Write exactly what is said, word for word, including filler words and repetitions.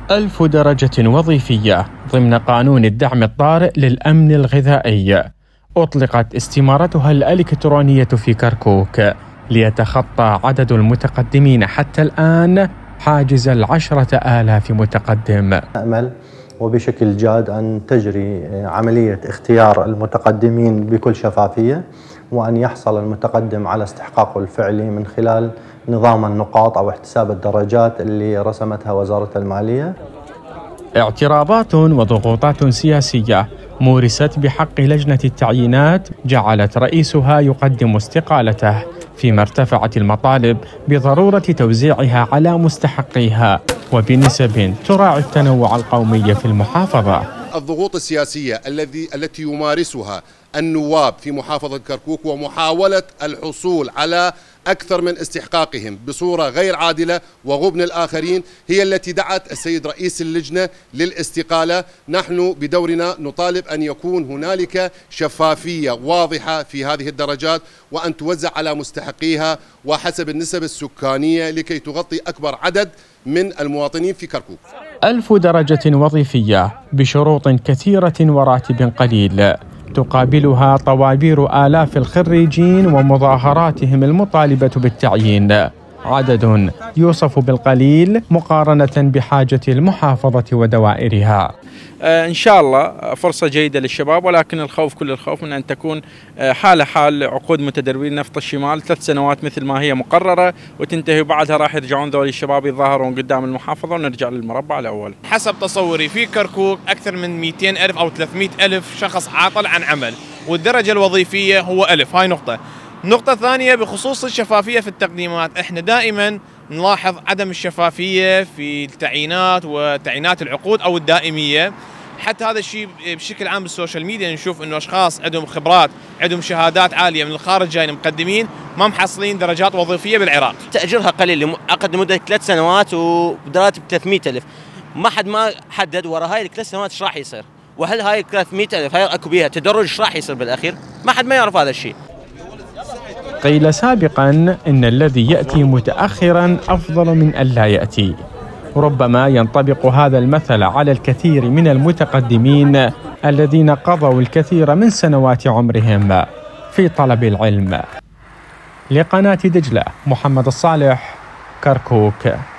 ألف درجة وظيفية ضمن قانون الدعم الطارئ للأمن الغذائي. أطلقت استمارتها الإلكترونية في كركوك ليتخطى عدد المتقدمين حتى الآن حاجز العشرة آلاف متقدم. أمل وبشكل جاد أن تجري عملية اختيار المتقدمين بكل شفافية، وأن يحصل المتقدم على استحقاقه الفعلي من خلال نظام النقاط أو احتساب الدرجات اللي رسمتها وزارة المالية. اعتراضات وضغوطات سياسية مورست بحق لجنة التعيينات جعلت رئيسها يقدم استقالته، فيما ارتفعت المطالب بضرورة توزيعها على مستحقيها وبنسب تراعي التنوع القومي في المحافظة. الضغوط السياسية الذي التي يمارسها النواب في محافظة كركوك ومحاولة الحصول على أكثر من استحقاقهم بصورة غير عادلة وغبن الآخرين هي التي دعت السيد رئيس اللجنة للاستقالة. نحن بدورنا نطالب أن يكون هنالك شفافية واضحة في هذه الدرجات، وأن توزع على مستحقيها وحسب النسب السكانية لكي تغطي أكبر عدد من المواطنين في كركوك. ألف درجة وظيفية بشروط كثيرة وراتب قليل تقابلها طوابير آلاف الخريجين ومظاهراتهم المطالبة بالتعيين، عدد يوصف بالقليل مقارنة بحاجة المحافظة ودوائرها. إن شاء الله فرصة جيدة للشباب، ولكن الخوف كل الخوف من أن تكون حالة حال عقود متدربين نفط الشمال، ثلاث سنوات مثل ما هي مقررة وتنتهي، وبعدها راح يرجعون ذولي الشباب يتظاهرون قدام المحافظة ونرجع للمربع الأول. حسب تصوري في كركوك أكثر من مئتين ألف أو ثلاثمئة ألف شخص عاطل عن عمل، والدرجة الوظيفية هو ألف. هاي نقطة. نقطة ثانية بخصوص الشفافية في التقديمات، احنا دائما نلاحظ عدم الشفافية في التعيينات وتعيينات العقود أو الدائمية. حتى هذا الشيء بشكل عام بالسوشيال ميديا نشوف انه اشخاص عندهم خبرات، عندهم شهادات عاليه من الخارج جايين مقدمين ما محصلين درجات وظيفيه بالعراق. تاجيرها قليل، عقد لمده ثلاث سنوات وبراتب ثلاثمئة ألف. ما حد ما حدد ورا هاي الثلاث سنوات ايش راح يصير، وهل هاي ثلاثمئة ألف هاي اكو بيها تدرج ايش راح يصير بالاخير؟ ما حد ما يعرف هذا الشيء. قيل سابقا ان الذي ياتي متاخرا افضل من ان لا ياتي. ربما ينطبق هذا المثل على الكثير من المتقدمين الذين قضوا الكثير من سنوات عمرهم في طلب العلم. لقناة دجلة، محمد الصالح، كركوك.